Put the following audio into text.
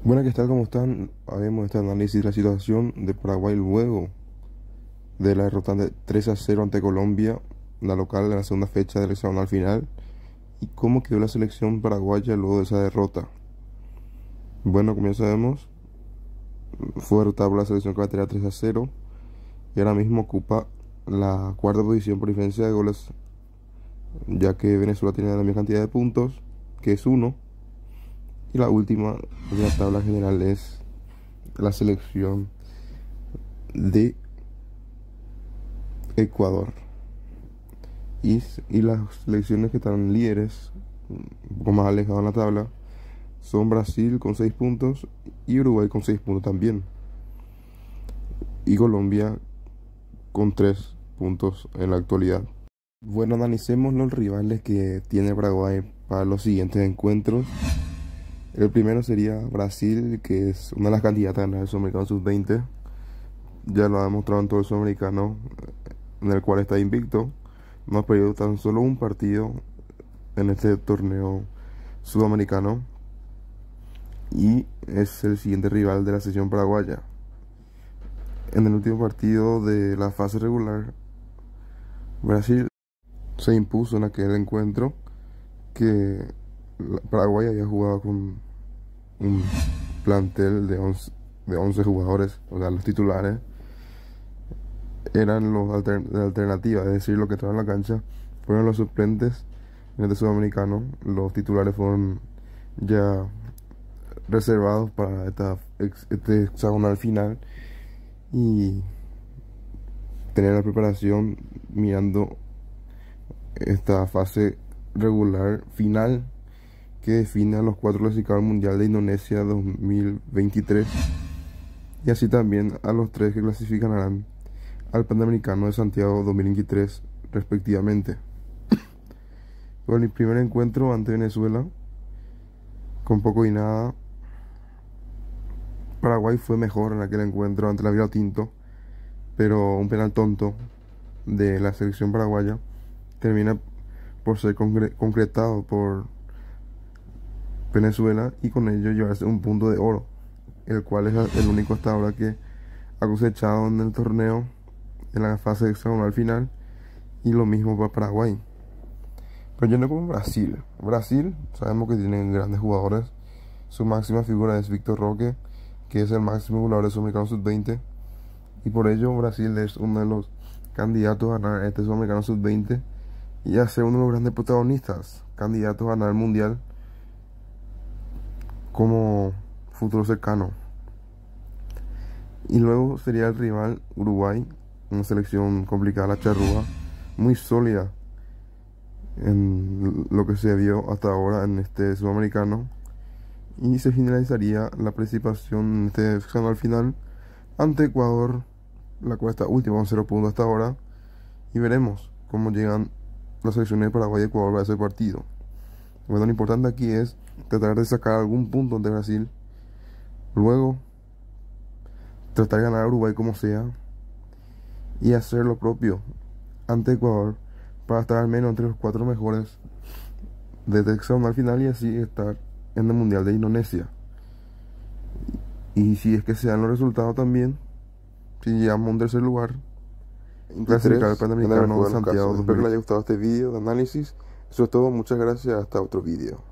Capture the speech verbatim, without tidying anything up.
Buenas, ¿qué tal? ¿Cómo están? Haremos este análisis de la situación de Paraguay luego de la derrota de tres a cero ante Colombia, la local de la segunda fecha del hexagonal final, y cómo quedó la selección paraguaya luego de esa derrota. Bueno, como ya sabemos, fue derrotada por la selección croata tres a cero y ahora mismo ocupa la cuarta posición por diferencia de goles, ya que Venezuela tiene la misma cantidad de puntos, que es uno, y la última de la tabla general es la selección de Ecuador. Y, y las selecciones que están líderes, un poco más alejadas en la tabla, son Brasil con seis puntos y Uruguay con seis puntos también. Y Colombia con tres puntos en la actualidad. Bueno, analicemos los rivales que tiene Paraguay para los siguientes encuentros. El primero sería Brasil, que es una de las candidatas a ganar el Sudamericano sub veinte. Ya lo ha demostrado en todo el Sudamericano, en el cual está invicto. No ha perdido tan solo un partido en este torneo sudamericano y es el siguiente rival de la selección paraguaya. En el último partido de la fase regular, Brasil se impuso en aquel encuentro que Paraguay había jugado con un plantel de once, de once jugadores, o sea, los titulares eran los alter, de alternativa, es decir, los que estaban en la cancha fueron los suplentes. En este sudamericano, los titulares fueron ya reservados para esta, este hexagonal final y tener la preparación mirando esta fase regular final que define a los cuatro clasificados al Mundial de Indonesia dos mil veintitrés y así también a los tres que clasificarán al Panamericano de Santiago dos mil veintitrés respectivamente. Bueno, el primer encuentro ante Venezuela, con poco y nada, Paraguay fue mejor en aquel encuentro ante la Vinotinto, pero un penal tonto de la selección paraguaya termina por ser concre concretado por Venezuela y con ello llevarse un punto de oro, el cual es el único hasta ahora que ha cosechado en el torneo en la fase hexagonal final, y lo mismo para Paraguay. Pero yo no como Brasil. Brasil sabemos que tienen grandes jugadores. Su máxima figura es Víctor Roque, que es el máximo jugador de Sudamericano sub veinte, y por ello Brasil es uno de los candidatos a ganar este Sudamericano sub veinte y a ser uno de los grandes protagonistas, candidatos a ganar el Mundial como futuro cercano. Y luego sería el rival Uruguay, una selección complicada, la charrúa, muy sólida en lo que se vio hasta ahora en este sudamericano, y se finalizaría la participación en este hexagonal final ante Ecuador, la cual está última con cero puntos hasta ahora, y veremos cómo llegan las selecciones de Paraguay y Ecuador para ese partido. Bueno, lo importante aquí es tratar de sacar algún punto ante Brasil, luego tratar de ganar a Uruguay como sea y hacer lo propio ante Ecuador para estar al menos entre los cuatro mejores desde hexagonal final y así estar en el Mundial de Indonesia. Y si es que se dan los resultados también, si llegamos a un tercer lugar, clasificar al Panamericano de Santiago. Espero que les haya gustado este video de análisis. Eso es todo, muchas gracias, hasta otro video.